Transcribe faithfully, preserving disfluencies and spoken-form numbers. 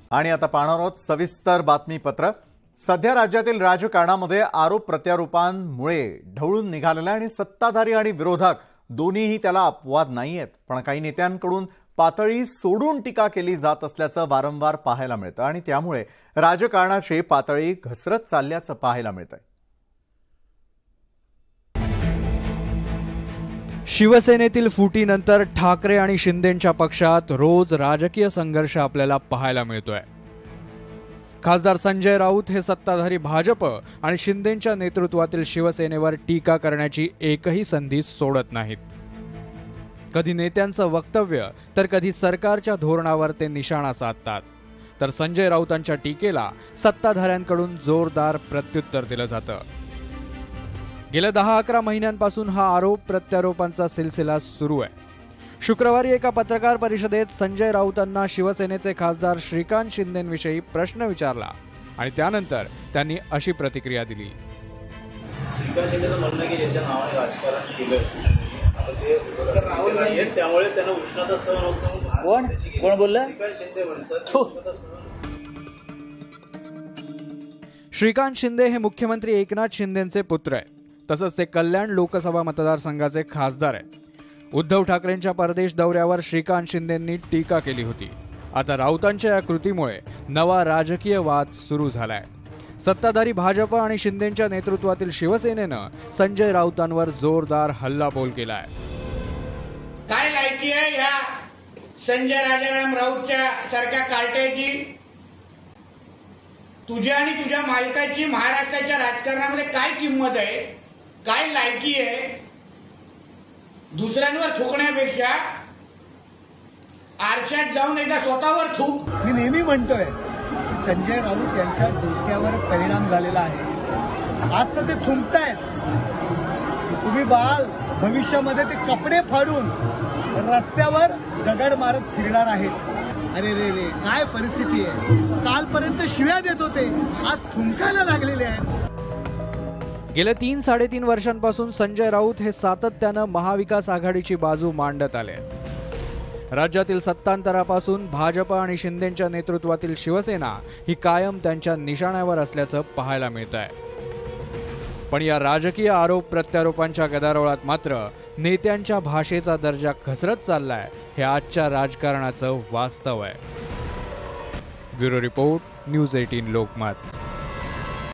आणि आता पाहणार आहोत सविस्तर बातमीपत्र। सध्या राज्यातील राजकारणामध्ये आरोप प्रत्यारोपांमुळे ढवळून निघालेला आणि सत्ताधारी आणि विरोधक दोन्हीही त्याला अपवाद नाहीयेत, पण काही नेत्यांकडून पातळी सोडून टीका केली जात असल्याचं वारंवार पाहायला मिळतं आणि त्यामुळे राजकारणाची पातळी घसरत चालल्याचं पाहायला मिळतंय। शिवसेनेतील फुटीनंतर ठाकरे आणि शिंदेंच्या पक्षात रोज राजकीय संघर्ष आपल्याला पाहायला मिळतोय। खासदार संजय राऊत हे सत्ताधारी भाजप आणि शिंदेंच्या नेतृत्वातील शिवसेनेवर टीका करण्याची एकही संधी सोडत नाहीत। कधी नेत्यांचं वक्तव्य तर कधी सरकारच्या धोरणावर ते निशाणा साधतात, तर संजय राऊतांच्या टीकेला सत्ताधाऱ्यांकडून जोरदार प्रत्युत्तर दिलं जातं। गेल्या दहा अकरा महिन्यांपासून हा आरोप प्रत्यारोपांचा सिलसिला सुरू आहे। शुक्रवारी एका पत्रकार परिषदेत संजय राऊतांना शिवसेनेचे खासदार श्रीकांत शिंदेंविषयी प्रश्न विचारला आणि त्यानंतर त्यांनी अशी प्रतिक्रिया दिली। श्रीकांत शिंदेचं म्हणणं की ज्याच्या नावाने राजकारण केलं त्यामुळे त्यांना उष्णता सहन होत नाही। कोण कोण बोललं? श्रीकांत शिंदे म्हणतात। श्रीकांत शिंदे हे मुख्यमंत्री एकनाथ शिंदेंचे पुत्र आहे, तसंच ते कल्याण लोकसभा मतदारसंघाचे खासदार आहेत। उद्धव ठाकरेंच्या परदेश दौऱ्यावर श्रीकांत शिंदेंनी टीका केली होती। आता राऊतांच्या या कृतीमुळे नवा राजकीय वाद सुरू झालाय। सत्ताधारी भाजप आणि शिंदेंच्या नेतृत्वातील शिवसेनेनं संजय राऊतांवर जोरदार हल्लाबोल केलाय। काय लायकी आहे या संजय राजाराम राऊतच्या सारख्या कार्ट्याची? तुझ्या आणि तुझ्या मालकाची महाराष्ट्राच्या राजकारणामध्ये काय किंमत आहे, काय लायकी आहे? दुसऱ्यांवर थुकण्यापेक्षा आरशात जाऊन एकदा स्वतःवर थूक। मी नेहमी म्हणतोय संजय राऊत यांच्या डोक्यावर परिणाम झालेला आहे। आज तर ते थुंकतायत, तुम्ही बाल भविष्यामध्ये ते कपडे फाडून रस्त्यावर दगड मारत फिरणार आहेत। अरे रे रे, काय परिस्थिती आहे! कालपर्यंत शिव्या देत होते, आज थुंकायला लागलेले आहेत। गेल्या तीन साडेतीन वर्षांपासून संजय राऊत हे सातत्यानं महाविकास आघाडीची बाजू मांडत आले। राज्यातील सत्तांतरापासून भाजप आणि शिंदेंच्या नेतृत्वातील शिवसेना ही कायम त्यांच्या निशाण्यावर असल्याचं पाहायला मिळत आहे। पण या राजकीय आरोप प्रत्यारोपांच्या गदारोळात मात्र नेत्यांच्या भाषेचा दर्जा घसरत चाललाय, हे आजच्या राजकारणाचं वास्तव आहे। ब्युरो रिपोर्ट, न्यूज अठरा लोकमत।